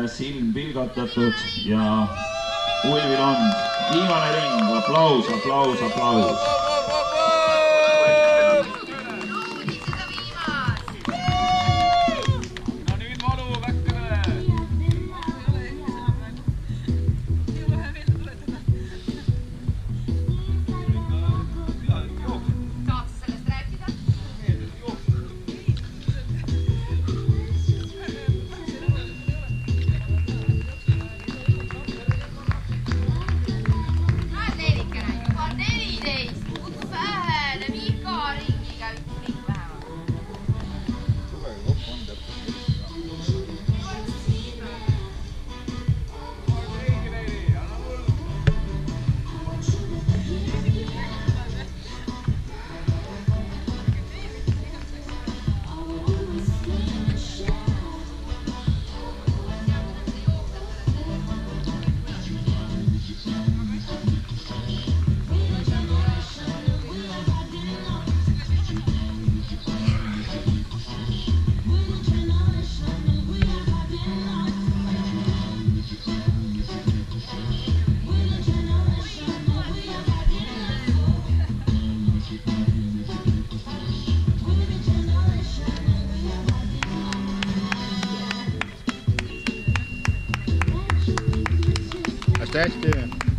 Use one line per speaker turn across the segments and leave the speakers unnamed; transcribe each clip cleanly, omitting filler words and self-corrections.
silm pilgatatud ja Ulvi Lond. Viimane ring, aplaus, aplaus, aplaus.
Hästi.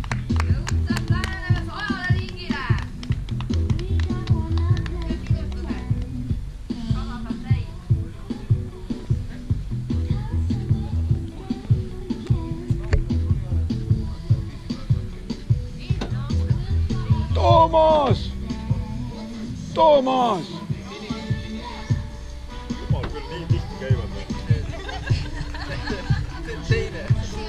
Toomas! Toomas! Jumal küll nii tihti käivad. Teine.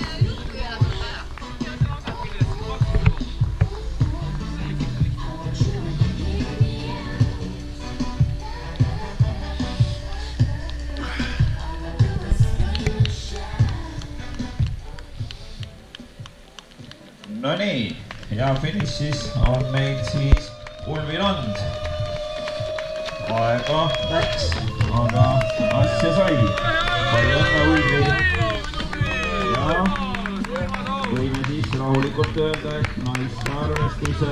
No nii, ja finišis on meil siis Ulvi Lond. Aega läks, aga asja sai. Palju õnne, Ulvi. Ja võime siis rahulikult öelda, et naiste arvestuse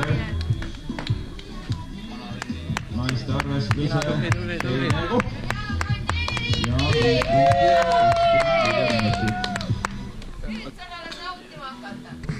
teine koht. Ja nüüd sa oled nautima hakata.